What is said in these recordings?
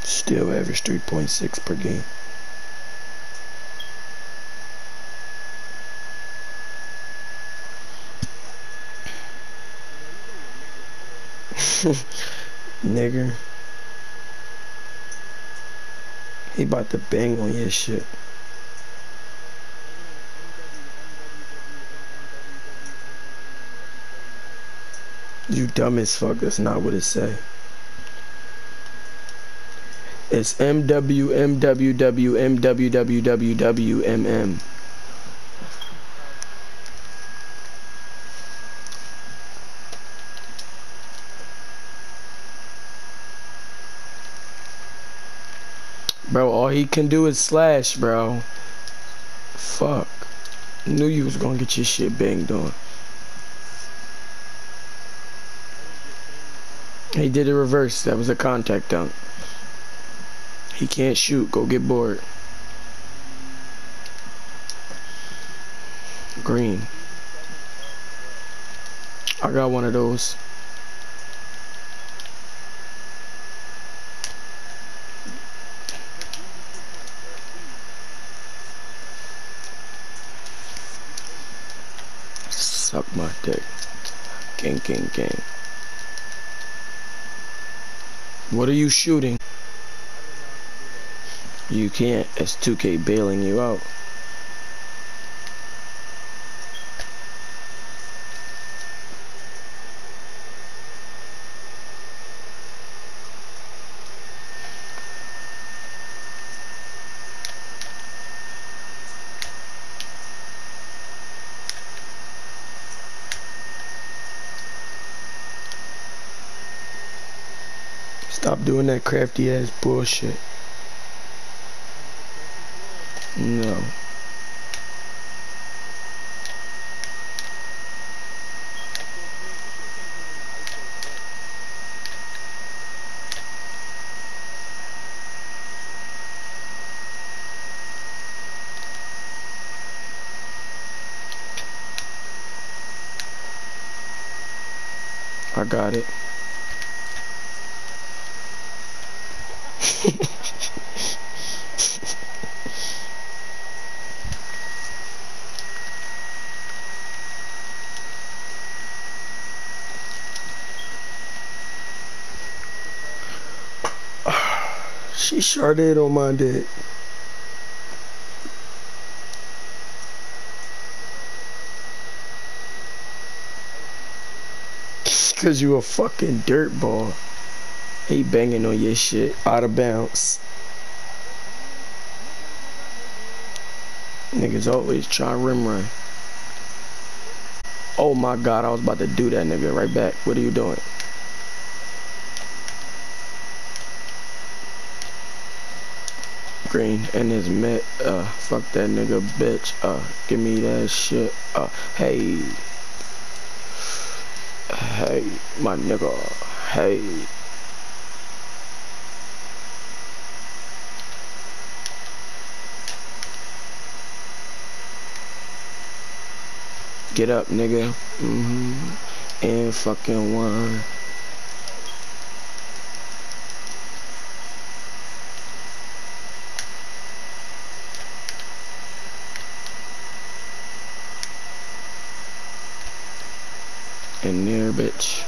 Still average 3.6 per game. Nigger. He about to bang on your shit. You dumb as fuck. That's not what it say. It's MWMWWMWWWWMM. Bro, all he can do is slash, bro. Fuck. Knew you was gonna get your shit banged on. He did a reverse. That was a contact dunk. He can't shoot. Go get bored. Green. I got one of those. Suck my dick. Gang, gang, gang. What are you shooting? You can't. It's 2K bailing you out. Stop doing that crafty ass bullshit. No. I got it. She sure did on my dick. Cause you a fucking dirtball. He banging on your shit out of bounds. Niggas always try rim run. Oh my god, I was about to do that, nigga. Right back. What are you doing? Green and his met. Fuck that nigga, bitch. Give me that shit. Hey. Hey, my nigga. Hey. Get up, nigga. And fucking one. In there, bitch.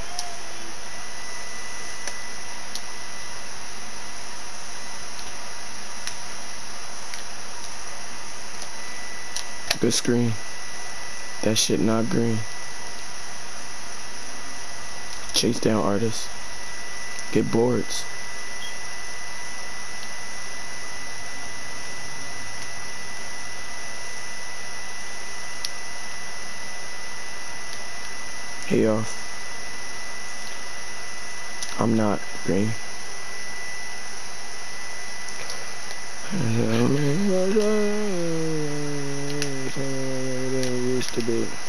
Good screen. That shit not green. Chase down artists. Get boards. Hey off. I'm not green. Used to be.